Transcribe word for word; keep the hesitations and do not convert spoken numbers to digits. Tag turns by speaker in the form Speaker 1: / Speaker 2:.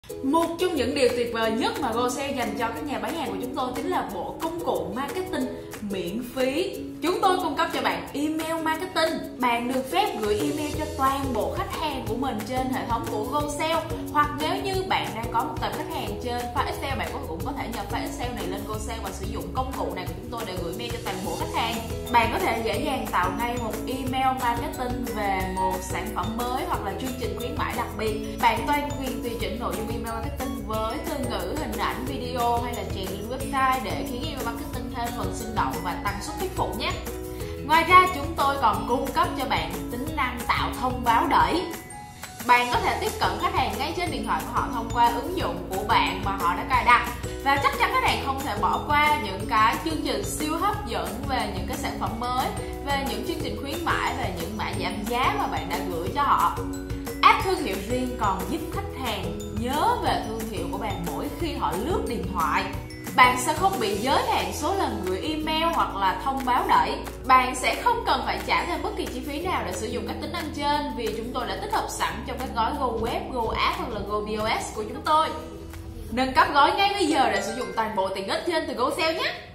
Speaker 1: Một trong những điều tuyệt vời nhất mà GoSale dành cho các nhà bán hàng của chúng tôi chính là bộ công cụ marketing miễn phí. Chúng tôi cung cấp cho bạn email marketing. Bạn được phép gửi email cho toàn bộ khách hàng của mình trên hệ thống của GoSale. Hoặc nếu như bạn đang có một tập khách hàng trên file Excel, bạn cũng có thể nhập file Excel này lên GoSale và sử dụng công cụ này của chúng tôi để gửi mail cho toàn bộ khách hàng. Bạn có thể dễ dàng tạo ngay một email marketing về một sản phẩm mới hoặc là chương trình khuyến mãi đặc biệt. Bạn toàn quyền tùy chỉnh nội dung email marketing với từ ngữ, hình ảnh, video hay là chèn lên website để khiến email marketing thêm phần sinh động và tăng suất thuyết phục nhé. Ngoài ra chúng tôi còn cung cấp cho bạn tính năng tạo thông báo đẩy. Bạn có thể tiếp cận khách hàng ngay trên điện thoại của họ thông qua ứng dụng của bạn mà họ đã cài đặt. Và chắc chắn khách hàng không thể bỏ qua những cái chương trình siêu hấp dẫn về những cái sản phẩm mới, về những chương trình khuyến mãi, về những mã giảm giá mà bạn đã gửi cho họ. App thương hiệu riêng còn giúp khách hàng nhớ về thương hiệu của bạn mỗi khi họ lướt điện thoại. Bạn sẽ không bị giới hạn số lần gửi email hoặc là thông báo đẩy. Bạn sẽ không cần phải trả thêm bất kỳ chi phí nào để sử dụng các tính năng trên, vì chúng tôi đã tích hợp sẵn trong các gói Go Web, Go App hoặc là Go bê o ét của chúng tôi. Nâng cấp gói ngay bây giờ để sử dụng toàn bộ tiện ích trên từ GoSale nhé!